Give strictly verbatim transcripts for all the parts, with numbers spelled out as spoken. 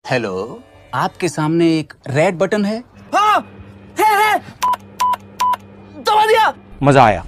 Hello, आपके सामने एक रेड बटन है। हाँ, है, है। दबा दिया। मजा आया।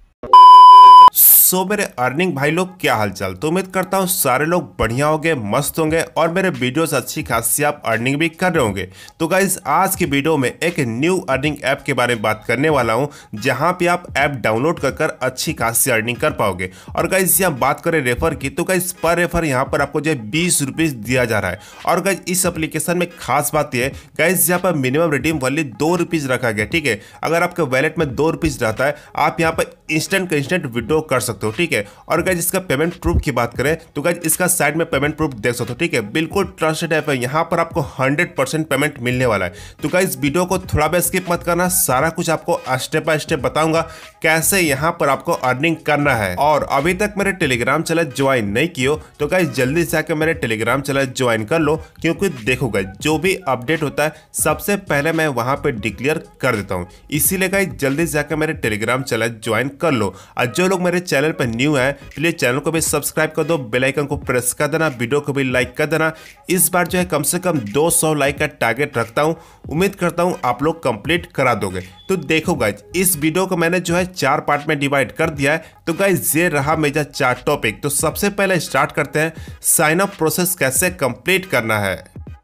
सो so, मेरे अर्निंग भाई लोग क्या हालचाल। तो उम्मीद करता हूँ सारे लोग बढ़िया होंगे, मस्त होंगे और मेरे वीडियोस अच्छी खासी आप अर्निंग भी कर रहे होंगे। तो गाइज आज की वीडियो में एक न्यू अर्निंग ऐप के बारे में बात करने वाला हूँ, जहाँ पे आप ऐप डाउनलोड कर कर अच्छी खासी अर्निंग कर पाओगे। और गाइज यहाँ बात करें रेफर की, तो गाइज पर रेफर यहाँ पर आपको जो है बीस रुपीज दिया जा रहा है। और गाइज इस एप्लीकेशन में खास बात यह है गाइज यहाँ पर मिनिमम रिडीम वैल्यू दो रुपीज रखा गया। ठीक है, अगर आपके वैलेट में दो रुपीज रहता है आप यहाँ पर इंस्टेंट का इंस्टेंट विड्रॉ कर सकते हो। ठीक है, और गाइज इसका पेमेंट प्रूफ की बात करें तो गाइज इसका साइड में पेमेंट प्रूफ देख सकते हो। ठीक है, बिल्कुल ट्रस्टेड ऐप है, यहाँ पर आपको हंड्रेड परसेंट पेमेंट मिलने वाला है। तो गाइज वीडियो को थोड़ा भी स्किप मत करना, सारा कुछ आपको स्टेप बाय स्टेप बताऊंगा कैसे यहाँ पर आपको अर्निंग करना है। और अभी तक मेरे टेलीग्राम चैनल ज्वाइन नहीं किया तो गाइज जल्दी से आकर मेरे टेलीग्राम चैनल ज्वाइन कर लो, क्योंकि देखो गाइज जो भी अपडेट होता है सबसे पहले मैं वहां पे डिक्लेयर कर देता हूँ। इसीलिए गाइज जल्दी से आकर मेरे टेलीग्राम चैनल ज्वाइन कर लो। और जो लोग मेरे चैनल पर न्यू है प्लीज चैनल को भी सब्सक्राइब कर दो, बेल आइकन को प्रेस कर देना, वीडियो को भी लाइक कर देना। इस बार जो है कम से कम दो सौ लाइक का टारगेट रखता हूं, उम्मीद करता हूं आप लोग कंप्लीट करा दोगे। तो देखो गाइज इस वीडियो को मैंने जो है चार पार्ट में डिवाइड कर दिया है। तो गाइज ये रहा मेरा चार टॉपिक। तो सबसे पहले स्टार्ट करते हैं, साइन अप प्रोसेस कैसे कंप्लीट करना है।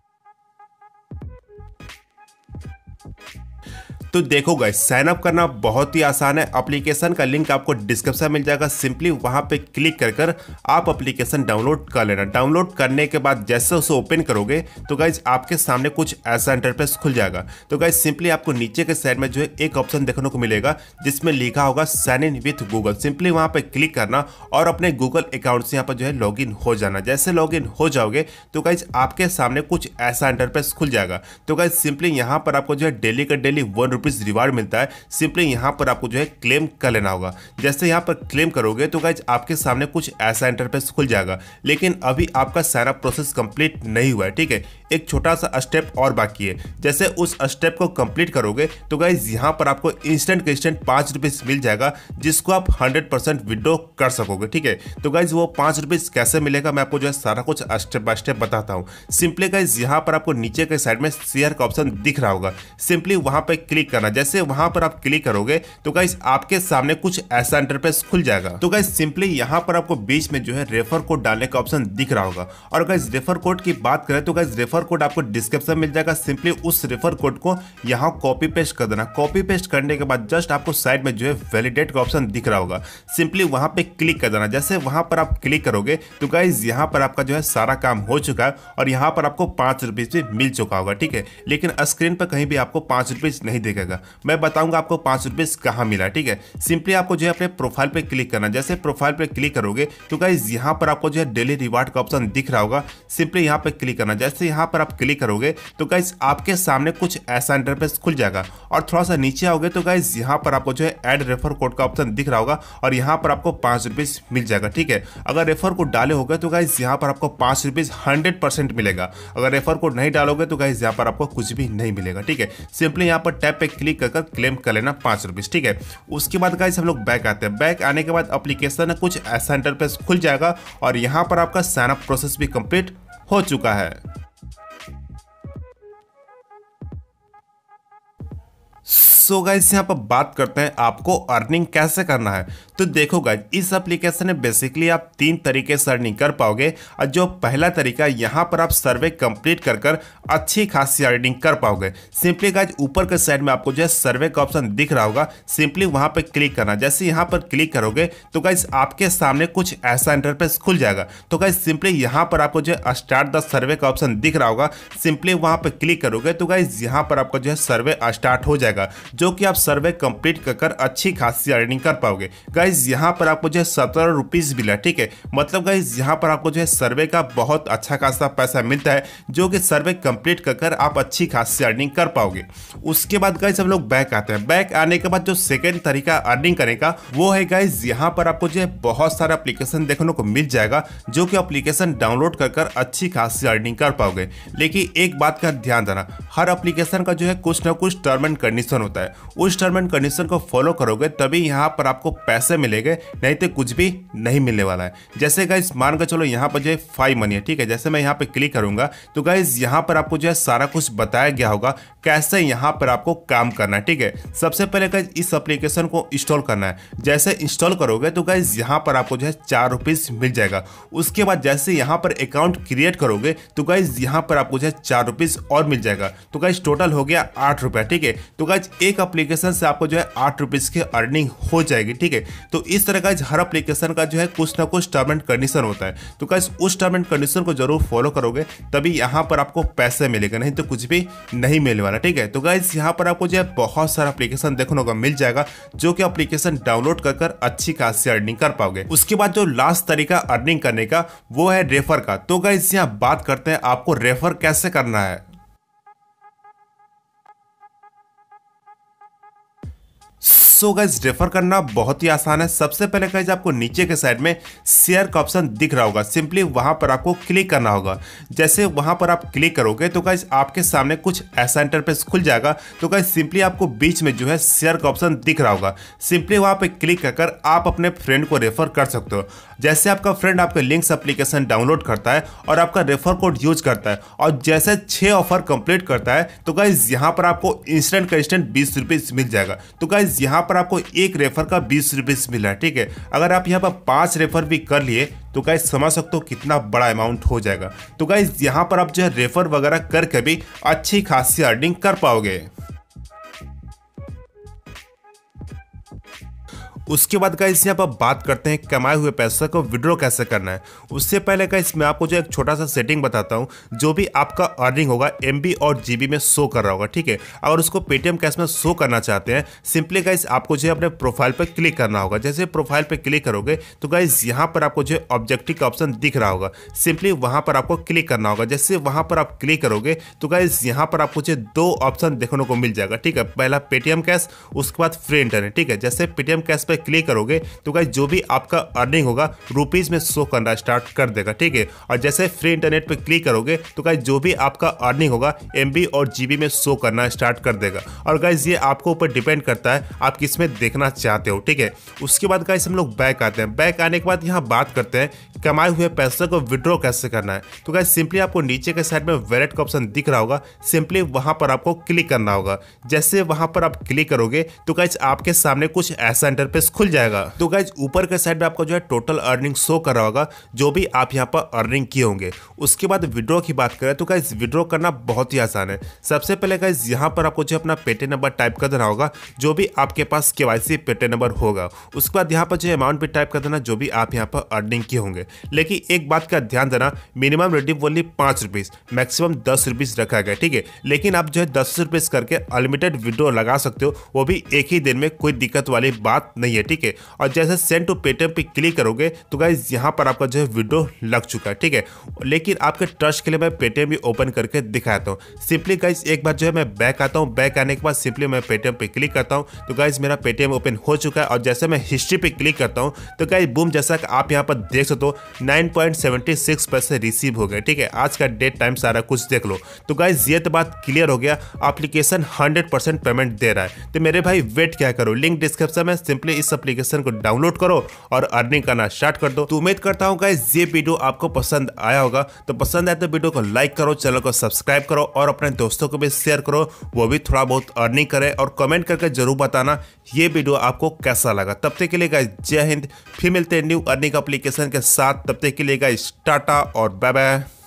तो देखो गाइस साइन अप करना बहुत ही आसान है। एप्लीकेशन का लिंक आपको डिस्क्रिप्शन मिल जाएगा, सिंपली वहां पे क्लिक कर कर आप एप्लीकेशन डाउनलोड कर लेना। डाउनलोड करने के बाद जैसे उसे ओपन करोगे तो गाइस आपके सामने कुछ ऐसा इंटरफेस खुल जाएगा। तो गाइस सिंपली आपको नीचे के साइड में जो है एक ऑप्शन देखने को मिलेगा जिसमें लिखा होगा sign in with Google. Simply वहां पे क्लिक करना और अपने गूगल अकाउंट से यहाँ पर जो है लॉग इन हो जाना। जैसे लॉग इन हो जाओगे तो गाइस आपके सामने कुछ ऐसा इंटरफेस खुल जाएगा। तो गाइस सिंपली यहाँ पर आपको जो है डेली का डेली वन रिवार्ड मिलता है। सिंपली यहां पर आपको जो है क्लेम कर लेना होगा। जैसे यहां पर क्लेम करोगे तो गाइज आपके सामने कुछ ऐसा इंटरफेस खुल जाएगा, लेकिन अभी आपका साइन अप प्रोसेस कंप्लीट नहीं हुआ है। ठीक है, एक छोटा सा स्टेप और बाकी है। जैसे उस स्टेप को कंप्लीट करोगे तो गाइज यहां पर आपको इंस्टेंट के इंस्टेंट पांच रुपीज मिल जाएगा, जिसको आप हंड्रेड परसेंट विड्रॉ कर सकोगे। ठीक है, तो गाइज वो पांच रुपीज कैसे मिलेगा मैं आपको जो है सारा कुछ स्टेप बाय स्टेप बताता हूं। सिंपली गाइज यहां पर आपको नीचे के साइड में शेयर का ऑप्शन दिख रहा होगा, सिंपली वहां पर क्लिक करना। जैसे वहां पर आप क्लिक करोगे तो गाइस आपके सामने कुछ ऐसा इंटरफेस खुल जाएगा। तो गाइस सिंपली यहां पर आपको बीच में जो है रेफर कोड डालने का ऑप्शन दिख रहा होगा। और गाइस रेफर कोड की बात करें तो गाइस रेफर कोड आपको डिस्क्रिप्शन मिल जाएगा। सिंपली उस रेफर कोड को यहां कॉपी पेस्ट कर देना। कॉपी पेस्ट करने के बाद जस्ट आपको साइड में जो है वैलिडेट का ऑप्शन दिख रहा होगा, सिंपली वहां पे क्लिक कर देना। जैसे वहां पर आप क्लिक करोगे तो गाइस यहां पर आपका जो है सारा काम हो चुका है और यहां पर आपको पांच रुपीज भी मिल चुका होगा। ठीक है, लेकिन स्क्रीन पर कहीं भी आपको पांच रुपीज नहीं दिखेगा। मैं बताऊंगा आपको पांच रुपीज कहां मिला। ठीक है, सिंपली आपको जो है अपने प्रोफाइल पे क्लिक करना। जैसे प्रोफाइल पे क्लिक करोगे तो गाइस यहां पर आपको जो है डेली रिवार्ड का ऑप्शन दिख रहा होगा, सिंपली यहां पे क्लिक करना। जैसे यहां पर आप क्लिक करोगे तो गाइस आपके सामने कुछ ऐसा इंटरफेस खुल जाएगा। और थोड़ा सा नीचे आओगे तो गाइस यहां पर आपको जो है ऐड रेफर कोड का ऑप्शन दिख रहा होगा और यहां पर आपको पांच रुपीज मिल जाएगा। ठीक है, अगर रेफर कोड डाले होगे तो गाइस यहां पर आपको पांच रुपीज हंड्रेड परसेंट मिलेगा। अगर रेफर कोड नहीं डालोगे तो गाइस यहां पर आपको कुछ भी नहीं मिलेगा। ठीक है, सिंपली यहां पर टैप पे क्लिक कर क्लेम कर लेना पांच रुपीज। ठीक है, उसके बाद गाइस हम लोग बैक आते हैं। बैक आने के बाद एप्लीकेशन में कुछ ऐसा इंटरफेस खुल जाएगा और यहां पर आपका साइन अप प्रोसेस भी कंप्लीट हो चुका है। सो गाइस यहाँ पर बात करते हैं आपको अर्निंग कैसे करना है। तो देखो गाइस इस एप्लीकेशन में बेसिकली आप तीन तरीके से अर्निंग कर पाओगे। और जो पहला तरीका यहाँ पर आप सर्वे कंप्लीट कर कर अच्छी खासी अर्निंग कर पाओगे। सिंपली गाइस ऊपर के साइड में आपको जो है सर्वे का ऑप्शन दिख रहा होगा, सिंपली वहां पर क्लिक करना। जैसे यहाँ पर क्लिक करोगे तो गाइस आपके सामने कुछ ऐसा इंटरफेस खुल जाएगा। तो गाइस सिंपली यहाँ पर आपको जो है स्टार्ट द सर्वे का ऑप्शन दिख रहा होगा, सिंपली वहां पर क्लिक करोगे तो गाइस यहाँ पर आपको जो है सर्वे स्टार्ट हो जाएगा, जो कि आप सर्वे कंप्लीट कर कर अच्छी खासी अर्निंग कर पाओगे। गाइज यहाँ पर आपको जो है सत्रह रुपीज मिला। ठीक है, मतलब गाइज यहाँ पर आपको जो है सर्वे का बहुत अच्छा खासा पैसा मिलता है, जो कि सर्वे कंप्लीट कर कर आप अच्छी खासी अर्निंग कर पाओगे। उसके बाद गाइज हम लोग बैक आते हैं। बैक आने के बाद जो सेकेंड तरीका अर्निंग करने का वो है गाइज यहाँ पर आपको जो है बहुत सारा एप्लीकेशन देखने को मिल जाएगा, जो कि एप्लीकेशन डाउनलोड कर कर अच्छी खासी अर्निंग कर पाओगे। लेकिन एक बात का ध्यान देना, हर एप्लीकेशन का जो है कुछ ना कुछ टर्म एंड कंडीशन होता है। है। उस टर्म एंड कंडीशन को फॉलो करोगे तभी यहाँ पर आपको पैसे मिलेंगे, नहीं तो कुछ भी नहीं मिलने वाला है। जैसे गाइस मान कर चलो यहाँ पर जो है फाइव मनी है, ठीक है। जैसे मैं यहाँ पे क्लिक करूंगा तो गाइस यहाँ पर आपको जो है सारा कुछ बताया गया होगा कैसे यहाँ पर आपको काम करना है, ठीक है। सबसे पहले गाइस इस एप्लीकेशन को इंस्टॉल करना है। जैसे इंस्टॉल करोगे तो गाइस यहाँ पर आपको जो है चार रुपीज मिल जाएगा। उसके बाद जैसे यहाँ पर अकाउंट क्रिएट करोगे तो गाइस यहाँ पर आपको जो है चार रुपीज और मिल जाएगा। तो गाइस टोटल हो गया आठ रुपया, ठीक है। तो गाइस एक एप्लीकेशन से आपको जो है आठ रुपीज की अर्निंग हो जाएगी, ठीक है। तो इस तरह गाइस हर एप्लीकेशन का जो है कुछ ना कुछ टर्म एंड कंडीशन होता है। तो गाइस उस टर्म एंड कंडीशन को जरूर फॉलो करोगे तभी यहाँ पर आपको पैसे मिलेगा, नहीं तो कुछ भी नहीं मिलने वाला, ठीक है। तो गाइस यहाँ पर आपको जो है बहुत सारा एप्लीकेशन देखने को मिल जाएगा जो कि एप्लीकेशन डाउनलोड कर कर अच्छी खासी अर्निंग कर पाओगे। उसके बाद जो लास्ट तरीका अर्निंग करने का वो है रेफर का। तो गाइस यहाँ बात करते हैं आपको रेफर कैसे करना है। सो गाइस रेफर करना बहुत ही आसान है। सबसे पहले गाइस आपको नीचे के साइड में शेयर का ऑप्शन दिख रहा होगा, सिंपली वहां पर आपको क्लिक करना होगा। जैसे वहां पर आप क्लिक करोगे तो गाइस आपके सामने कुछ ऐसा इंटरफेस खुल जाएगा। तो गाइस सिंपली आपको बीच में जो है शेयर का ऑप्शन दिख रहा होगा, सिंपली वहां पे क्लिक कर आप अपने फ्रेंड को रेफर कर सकते हो। जैसे आपका फ्रेंड आपका लिंक्स एप्लीकेशन डाउनलोड करता है और आपका रेफर कोड यूज करता है और जैसे छह ऑफर कंप्लीट करता है तो गाइस यहाँ पर आपको इंस्टेंट का इंस्टेंट बीस रुपीज मिल जाएगा। तो गाइस यहाँ पर आपको एक रेफर का बीस रुपीज मिल रहा है, ठीक है। अगर आप यहाँ पर पांच रेफर भी कर लिए तो गाइस समझ सकते हो कितना बड़ा अमाउंट हो जाएगा। तो गाइस यहाँ पर आप जो है रेफर वगैरह करके भी अच्छी खासी अर्निंग कर पाओगे। उसके बाद गाइस यहाँ पर बात करते हैं कमाए हुए पैसे को विड्रॉ कैसे करना है। उससे पहले गाइस मैं आपको जो एक छोटा सा सेटिंग बताता हूँ जो भी आपका अर्निंग होगा एमबी और जीबी में शो कर रहा होगा, ठीक है। अगर उसको पेटीएम कैश में शो करना चाहते हैं सिंपली गाइस आपको जो है अपने प्रोफाइल पर क्लिक करना होगा। जैसे प्रोफाइल पर क्लिक करोगे तो गाइस यहाँ पर आपको जो है ऑब्जेक्टिव का ऑप्शन दिख रहा होगा, सिंपली वहाँ पर आपको क्लिक करना होगा। जैसे वहाँ पर आप क्लिक करोगे तो गाइस यहाँ पर आपको जो दो ऑप्शन देखने को मिल जाएगा, ठीक है। पहला पेटीएम कैश, उसके बाद फ्री इंटरनेट, ठीक है। जैसे पेटीएम कैश क्लिक करोगे तो गाइस जो भी आपका अर्निंग होगा रुपीस में शो करना स्टार्ट कर देगा, ठीक है। और जैसे फ्री इंटरनेट पे क्लिक करोगे तो गाइस जो भी आपका अर्निंग होगा एमबी और जीबी में शो करना स्टार्ट कर देगा। और गाइस ये आपको ऊपर डिपेंड करता है आप किस में देखना चाहते हो, ठीक है। उसके बाद गाइस हम लोग बैक आते हैं। बैक आने के बाद यहाँ बात करते हैं कमाए हुए पैसे को विड्रॉ कैसे करना है। तो गाइस सिंपली आपको नीचे के साइड में वॉलेट का ऑप्शन दिख रहा होगा, सिंपली वहां पर आपको क्लिक करना होगा। जैसे वहां पर आप क्लिक करोगे तो गाइस आपके सामने कुछ ऐसा इंटरफेस खुल जाएगा। तो गाइस ऊपर के साइड में आपको जो है टोटल अर्निंग शो कर रहा होगा जो भी आप यहाँ पर अर्निंग किए होंगे। उसके बाद विड्रॉ की बात करें तो गाइस विड्रॉ करना बहुत ही आसान है। सबसे पहले गाइस यहाँ पर आपको जो अपना पेटीएम नंबर टाइप कर देना होगा जो भी आपके पास केवाईसी पेटीएम नंबर होगा। उसके बाद यहाँ पर जो अमाउंट भी टाइप कर देना जो भी आप यहाँ पर अर्निंग किए होंगे। लेकिन एक बात का ध्यान देना, मिनिमम रिडीम ओनली पाँच रुपीज़, मैक्सिमम दस रुपीज़ रखा गया, ठीक है। लेकिन आप जो है दस रुपीज़ करके अनलिमिटेड विड्रॉ लगा सकते हो, वो भी एक ही दिन में, कोई दिक्कत वाली बात नहीं है, ठीक है। और जैसे सेंड टू पेटीएम पे क्लिक करोगे तो गाइस यहाँ पर आपका जो है विड्रॉ लग चुका है, ठीक है। लेकिन आपके ट्रस्ट के लिए मैं पेटीएम भी ओपन करके दिखाता हूँ। सिंपली गाइस एक बार जो है मैं बैक आता हूँ। बैक आने के बाद सिंपली मैं पेटीएम पे क्लिक करता हूँ तो गाइस मेरा पेटीएम ओपन हो चुका है। और जैसे मैं हिस्ट्री पे क्लिक करता हूँ तो गाइस बूम, जैसा कि आप यहाँ पर देख सकते हो नाइन पॉइंट सेवन सिक्स पैसे रिसीव हो गए, ठीक है। आज का डेट टाइम सारा कुछ देख लो। तो गाइस ये तो बात क्लियर हो गया, एप्लीकेशन हंड्रेड परसेंट पेमेंट दे रहा है। तो मेरे भाई वेट क्या करो, लिंक डिस्क्रिप्शन में, सिंपली इस एप्लीकेशन को डाउनलोड करो और अर्निंग करना स्टार्ट कर दो। तो उम्मीद करता हूँ गाइस ये वीडियो आपको पसंद आया होगा। तो पसंद आए तो वीडियो को लाइक करो, चैनल को सब्सक्राइब करो और अपने दोस्तों को भी शेयर करो, वो भी थोड़ा बहुत अर्निंग करे। और कमेंट करके जरूर बताना ये वीडियो आपको कैसा लगा। तब तक के लिए गाइस जय हिंद, फिर मिलते हैं न्यू अर्निंग एप्लीकेशन के साथ। तब तक के लिए गाइस टाटा और बाय बाय।